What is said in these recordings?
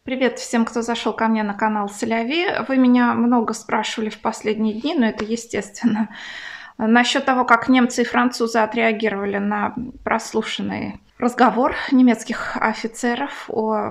Привет всем, кто зашел ко мне на канал Соляви. Вы меня много спрашивали в последние дни, но это естественно. Насчет того, как немцы и французы отреагировали на прослушанный разговор немецких офицеров о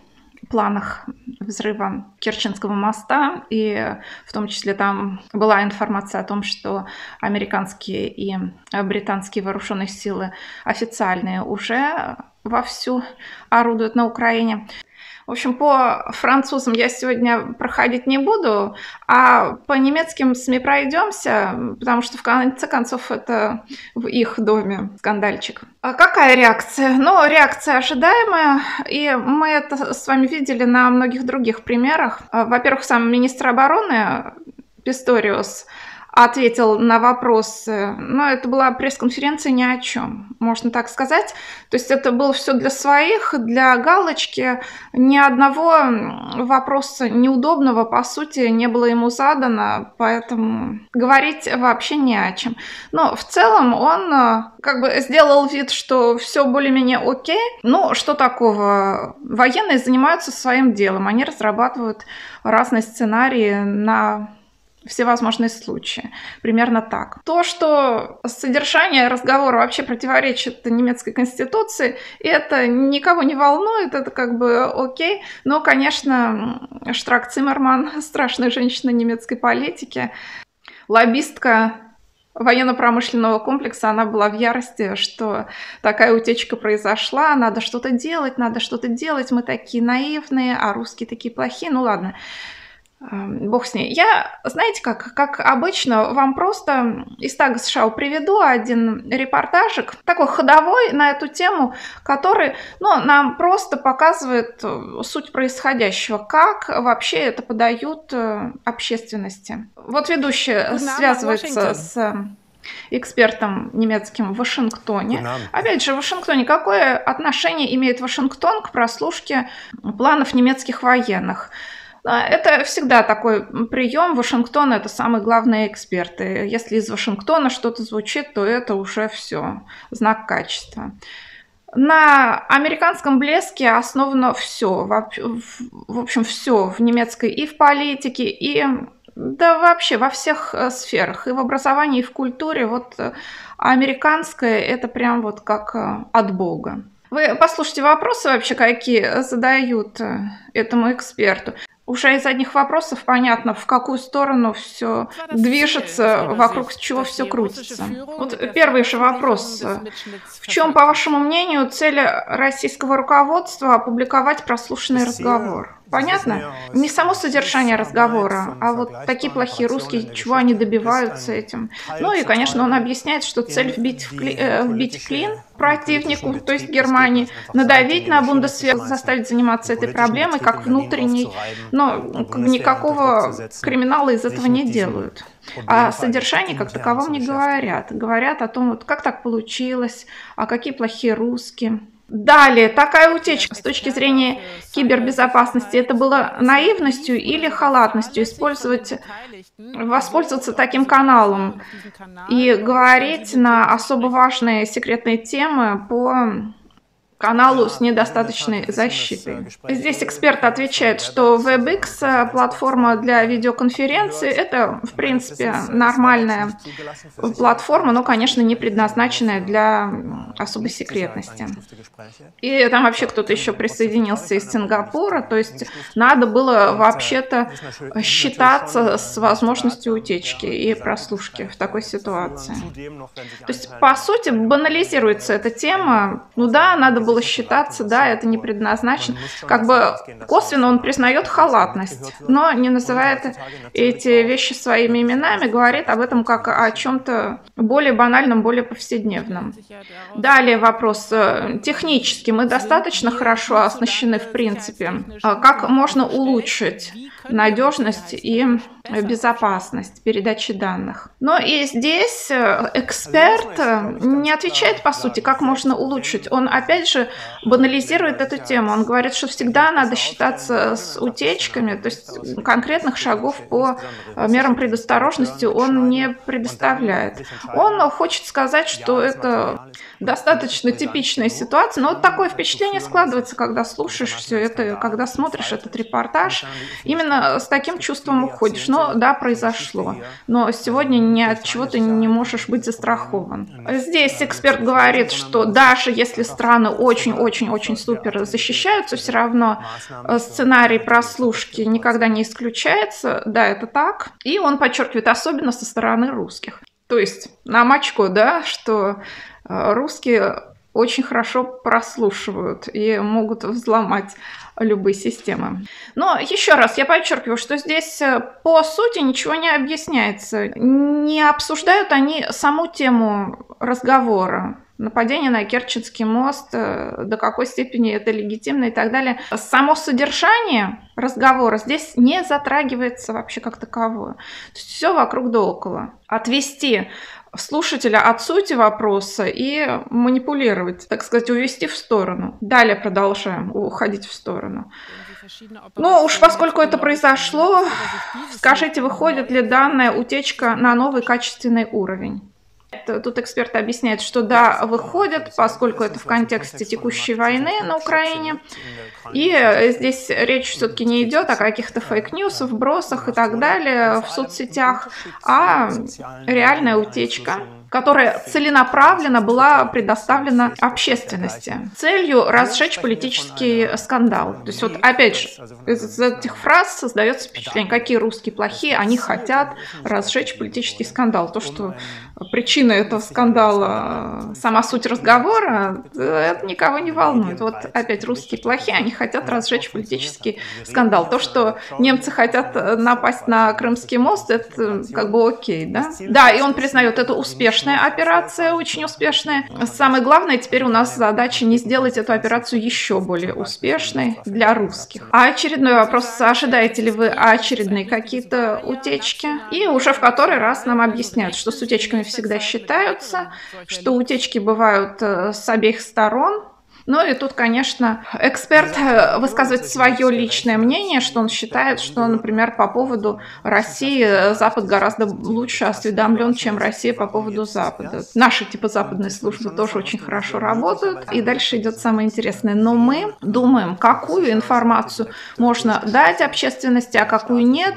планах взрыва Керченского моста, и в том числе там была информация о том, что американские и британские вооруженные силы официальные уже вовсю орудуют на Украине. В общем, по французам я сегодня проходить не буду, а по немецким СМИ пройдемся, потому что в конце концов это в их доме скандальчик. А какая реакция? Ну, реакция ожидаемая, и мы это с вами видели на многих других примерах. Во-первых, сам министр обороны Писториус ответил на вопросы, но это была пресс-конференция ни о чем, можно так сказать. То есть это было все для своих, для галочки. Ни одного вопроса неудобного, по сути, не было ему задано, поэтому говорить вообще не о чем. Но в целом он как бы сделал вид, что все более-менее окей. Ну, что такого? Военные занимаются своим делом, они разрабатывают разные сценарии на всевозможные случаи. Примерно так. То, что содержание разговора вообще противоречит немецкой конституции, это никого не волнует, это как бы окей. Но, конечно, Штрак-Циммерман, страшная женщина немецкой политики, лоббистка военно-промышленного комплекса, она была в ярости, что такая утечка произошла, надо что-то делать, мы такие наивные, а русские такие плохие. Ну ладно. Бог с ней. Я, знаете, как обычно, вам просто из Тага США приведу один репортажик, такой ходовой на эту тему, который, нам просто показывает суть происходящего, как вообще это подают общественности. Вот ведущая связывается с экспертом немецким в Вашингтоне. Опять же, в Вашингтоне какое отношение имеет Вашингтон к прослушке планов немецких военных? Это всегда такой прием. Вашингтон – это самые главные эксперты. Если из Вашингтона что-то звучит, то это уже все, знак качества. На американском блеске основано все, в общем, все в немецкой и в политике, и да вообще во всех сферах, и в образовании, и в культуре. Вот американское – это прям вот как от Бога. Вы послушайте вопросы вообще, какие задают этому эксперту. Уже из одних вопросов понятно, в какую сторону все движется, вокруг чего все крутится. Вот первый же вопрос. В чем, по вашему мнению, цель российского руководства опубликовать прослушанный разговор? Понятно? Не само содержание разговора, а вот такие плохие русские, чего они добиваются этим. Ну и, конечно, он объясняет, что цель вбить клин противнику, то есть Германии, надавить на Бундесвер, заставить заниматься этой проблемой как внутренней, но никакого криминала из этого не делают. А содержание как таковом не говорят. Говорят о том, вот как так получилось, а какие плохие русские. Далее, такая утечка с точки зрения кибербезопасности, это было наивностью или халатностью воспользоваться таким каналом и говорить на особо важные секретные темы по каналу с недостаточной защитой. Здесь эксперт отвечает, что WebEx, платформа для видеоконференции, это, в принципе, нормальная платформа, но, конечно, не предназначенная для особой секретности. И там вообще кто-то еще присоединился из Сингапура, то есть надо было вообще-то считаться с возможностью утечки и прослушки в такой ситуации. То есть, по сути, банализируется эта тема. Ну да, надо было считаться, да, это не предназначено. Как бы косвенно он признает халатность, но не называет эти вещи своими именами, говорит об этом как о чем-то более банальном, более повседневном. Далее вопрос. Технически мы достаточно хорошо оснащены в принципе. Как можно улучшить надежность и безопасность передачи данных? Но и здесь эксперт не отвечает по сути, как можно улучшить. Он опять же даже банализирует эту тему. Он говорит, что всегда надо считаться с утечками, то есть конкретных шагов по мерам предосторожности он не предоставляет. Он хочет сказать, что это достаточно типичная ситуация, но вот такое впечатление складывается, когда слушаешь все это, когда смотришь этот репортаж, именно с таким чувством уходишь. Но да, произошло, но сегодня ни от чего ты не можешь быть застрахован. Здесь эксперт говорит, что даже если страны очень-очень-очень супер защищаются, все равно сценарий прослушки никогда не исключается. Да, это так. И он подчеркивает, особенно со стороны русских. То есть нам очко, да, что русские очень хорошо прослушивают и могут взломать любые системы. Но еще раз я подчеркиваю, что здесь по сути ничего не объясняется. Не обсуждают они саму тему разговора. Нападение на Керченский мост, до какой степени это легитимно и так далее. Само содержание разговора здесь не затрагивается вообще как таковое. То есть все вокруг да около. Отвести слушателя от сути вопроса и манипулировать, так сказать, увести в сторону. Далее продолжаем уходить в сторону. Ну уж поскольку это произошло, скажите, выходит ли данная утечка на новый качественный уровень? Тут эксперт объясняет, что да, выходят, поскольку это в контексте текущей войны на Украине. И здесь речь все-таки не идет о каких-то фейк-ньюсах, вбросах и так далее в соцсетях, а реальная утечка, которая целенаправленно была предоставлена общественности целью разжечь политический скандал. То есть вот опять же, из этих фраз создается впечатление, какие русские плохие, они хотят разжечь политический скандал. То, что причина этого скандала, сама суть разговора, это никого не волнует. Вот опять русские плохие, они хотят разжечь политический скандал. То, что немцы хотят напасть на Крымский мост, это как бы окей, да? Да, и он признает, это успешная операция, очень успешная. Самое главное, теперь у нас задача не сделать эту операцию еще более успешной для русских. А очередной вопрос, ожидаете ли вы очередные какие-то утечки? И уже в который раз нам объясняют, что с утечками всегда считаются, что утечки бывают с обеих сторон. Ну и тут, конечно, эксперт высказывает свое личное мнение, что он считает, что, например, по поводу России Запад гораздо лучше осведомлен, чем Россия по поводу Запада. Наши типа западные службы тоже очень хорошо работают. И дальше идет самое интересное. Но мы думаем, какую информацию можно дать общественности, а какую нет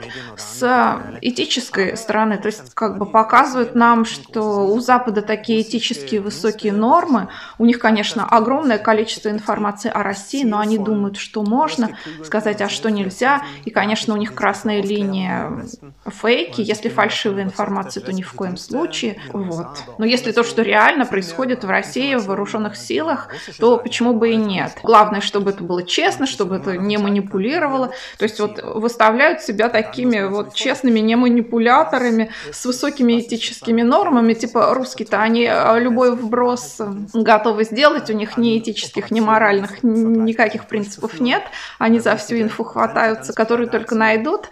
с этической стороны. То есть как бы показывают нам, что у Запада такие этические высокие нормы. У них, конечно, огромное количество информации о России, но они думают, что можно сказать, а что нельзя. И, конечно, у них красная линия фейки. Если фальшивая информация, то ни в коем случае. Вот. Но если то, что реально происходит в России, в вооруженных силах, то почему бы и нет? Главное, чтобы это было честно, чтобы это не манипулировало. То есть вот выставляют себя такими вот честными не манипуляторами с высокими этическими нормами. Типа русские-то, они любой вброс готовы сделать, у них не этических, ни моральных, никаких принципов нет. Они за всю инфу хватаются, которую только найдут.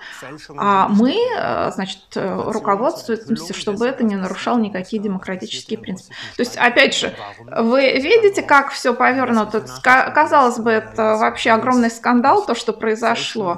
А мы, значит, руководствуемся, чтобы это не нарушало никакие демократические принципы. То есть, опять же, вы видите, как все повернуто? Казалось бы, это вообще огромный скандал, то, что произошло.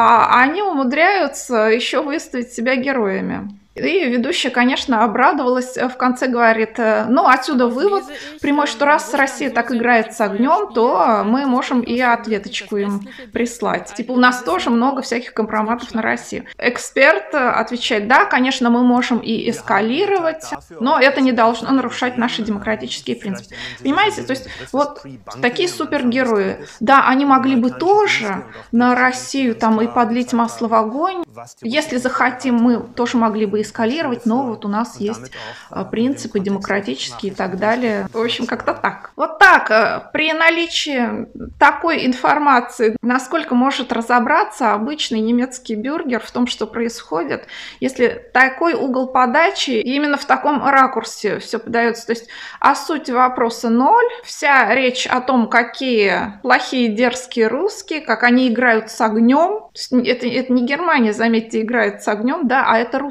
А они умудряются еще выставить себя героями. И ведущая, конечно, обрадовалась, в конце говорит, ну, отсюда вывод прямой, что раз Россия так играет с огнем, то мы можем и ответочку им прислать. Типа у нас тоже много всяких компроматов на Россию. Эксперт отвечает, да, конечно, мы можем и эскалировать, но это не должно нарушать наши демократические принципы. Понимаете? То есть вот такие супергерои, да, они могли бы тоже на Россию там и подлить масло в огонь. Если захотим, мы тоже могли бы эскалировать, но вот у нас есть принципы демократические и так далее. В общем, как-то так. Вот так, при наличии такой информации, насколько может разобраться обычный немецкий бюргер в том, что происходит, если такой угол подачи, и именно в таком ракурсе все подается. То есть, а суть вопроса ноль, вся речь о том, какие плохие дерзкие русские, как они играют с огнем. Это не Германия, заметьте, играет с огнем, да, а это русские играют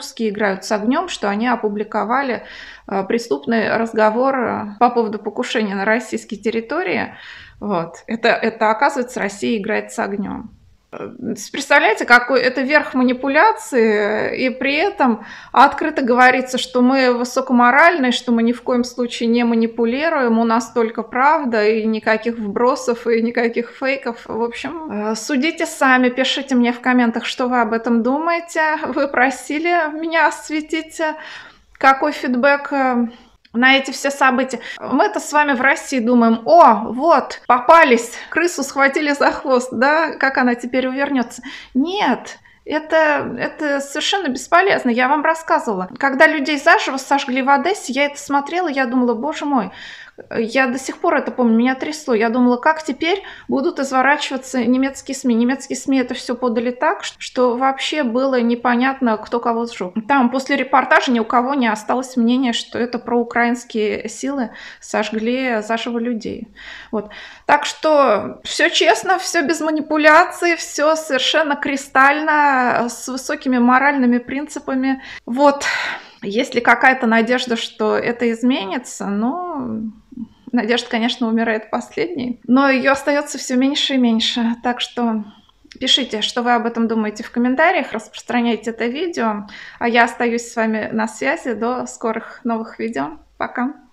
играют с огнем, что они опубликовали преступный разговор по поводу покушения на российской территории. Вот. Это оказывается, Россия играет с огнем. Представляете, какой это верх манипуляции, и при этом открыто говорится, что мы высокоморальные, что мы ни в коем случае не манипулируем, у нас только правда, и никаких вбросов, и никаких фейков. В общем, судите сами, пишите мне в комментах, что вы об этом думаете. Вы просили меня осветить, какой фидбэк на эти все события. Мы-то с вами в России думаем: о, вот, попались, крысу схватили за хвост, да, как она теперь увернется? Нет, это совершенно бесполезно. Я вам рассказывала. Когда людей заживо сожгли в Одессе, я это смотрела, я думала: боже мой, я до сих пор это помню, меня трясло. Я думала, как теперь будут изворачиваться немецкие СМИ. Немецкие СМИ это все подали так, что вообще было непонятно, кто кого сжег. Там после репортажа ни у кого не осталось мнения, что это проукраинские силы сожгли заживо людей. Вот. Так что все честно, все без манипуляций, все совершенно кристально, с высокими моральными принципами. Вот. Есть ли какая-то надежда, что это изменится? Ну, надежда, конечно, умирает последней, но ее остается все меньше и меньше. Так что пишите, что вы об этом думаете в комментариях, распространяйте это видео. А я остаюсь с вами на связи. До скорых новых видео. Пока!